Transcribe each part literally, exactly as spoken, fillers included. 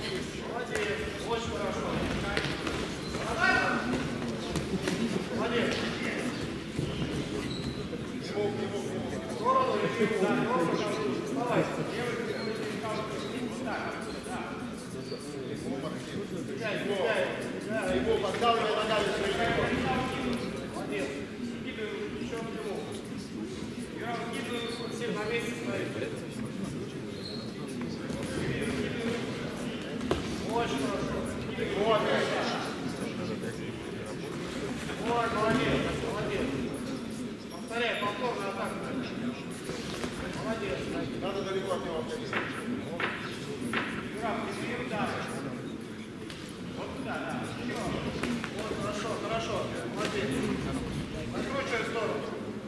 Очень хорошо. Молодец. В сторону или в сторону. Вставай. Его поддавливай ногами своими. Молодец. Гибель еще в него. Гибель всем на месте стоит. Очень хорошо. Вот. Вот, молодец, молодец. Повторяй, повторная атака. Молодец. Надо далеко от него отходить. Граф, не удар. Вот туда, да. Вот, хорошо, хорошо. Молодец. Накручивай в сторону.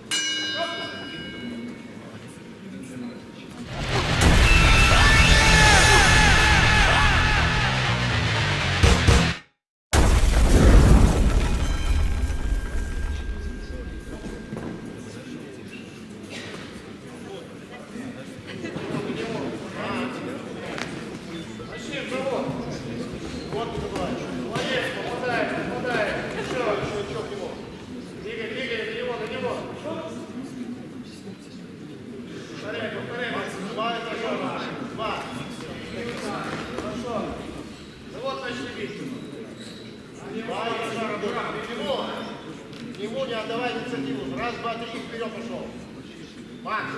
Ему не отдавай инициативу. Раз, два, три, вперед пошел. Макс.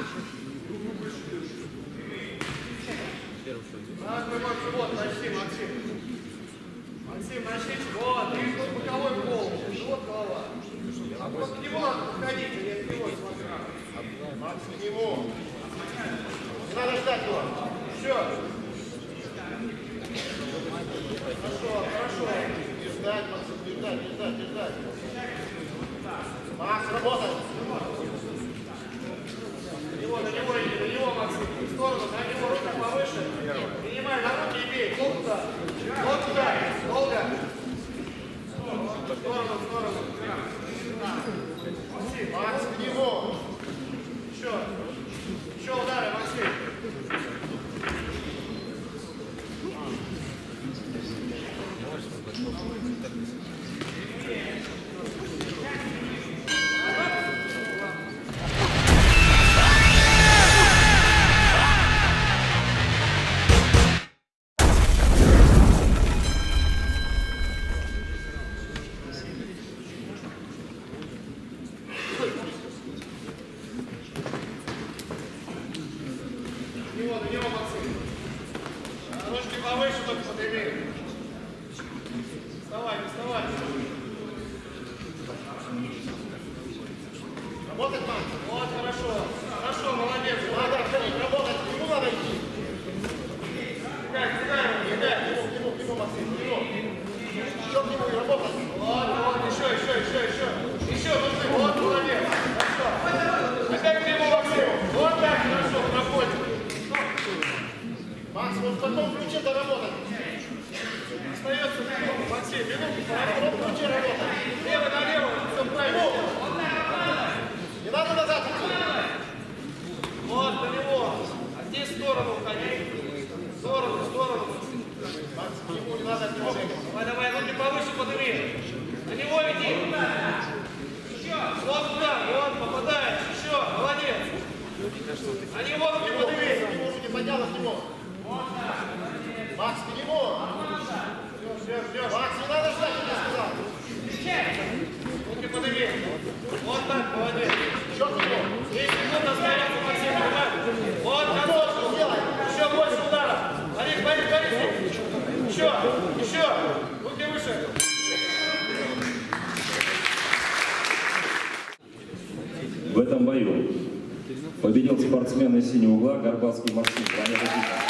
Так, вот, Максим, Максим. Максим, начните. Вот, и боковой в голову. Вот голова. А вот к нему надо подходить, а я к него смотрю. Макс, к нему. Не надо ждать его. Все. Хорошо, хорошо. Не ждать, Максим, не ждать, не ждать, не ждать. Макс, работай. На него, на него иди, на него, Максим. В сторону, на него рука повыше. Принимай, на руки и бей. Вот туда. Вот туда. Долго. В сторону, в сторону. Максим, Макс, к нему. еще. Еще удары, Максим. На него, Максим. Ножки повыше только подними. Вставай, не вставай. Работать, Макс. Вот, хорошо. Хорошо, молодец. Надо отходить, работать. К нему надо идти. Кидай, кидай его, кидай. К нему, к нему, к нему, Максим, к нему. Еще к нему и работать. Вот, вот, еще, еще, еще, еще. Еще нужны. Вот, молодец. Хорошо. Опять к нему, Максим. Вот так, хорошо, проходим. Макс, вот в таком ключе доработать. Остается минуту, Максим, минуту. В таком ключе работать. Лево налево, все правильно. Не надо назад идти. Вот, на него. А здесь в сторону уходи. В сторону, в сторону. Макс, к нему не надо от него бегать. Давай, давай, руки повыше подними. На него иди. Вот туда, вот, попадаешь. Еще, молодец. На него руки подними. К нему руки поднял, к нему. Макс, к нему. Ждешь, ждешь. Макс, не надо ждать, я сказал. Руки подними. Вот так, молодец. Еще к нему. десять минут остается, Максим, давай. Вот, готов. Еще больше ударов. Борис, Борис, Борис. Еще, еще. Руки выше. В этом бою победил спортсмен из синего угла Горбатский Максим.